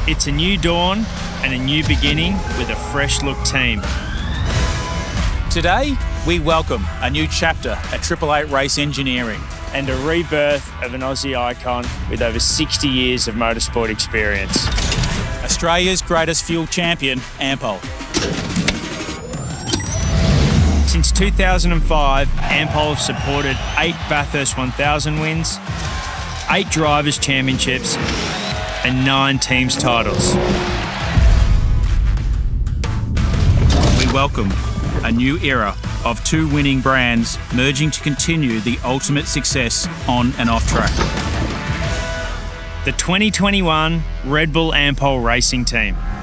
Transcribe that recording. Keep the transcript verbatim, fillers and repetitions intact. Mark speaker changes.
Speaker 1: It's a new dawn and a new beginning with a fresh look team.
Speaker 2: Today, we welcome a new chapter at Triple Eight Race Engineering.
Speaker 1: And a rebirth of an Aussie icon with over sixty years of motorsport experience.
Speaker 2: Australia's greatest fuel champion, Ampol.
Speaker 1: Since two thousand five, Ampol have supported eight Bathurst one thousand wins, eight Drivers' Championships, and nine Teams titles.
Speaker 2: We welcome a new era of two winning brands merging to continue the ultimate success on and off track.
Speaker 1: The twenty twenty-one Redbull Ampol Racing Team.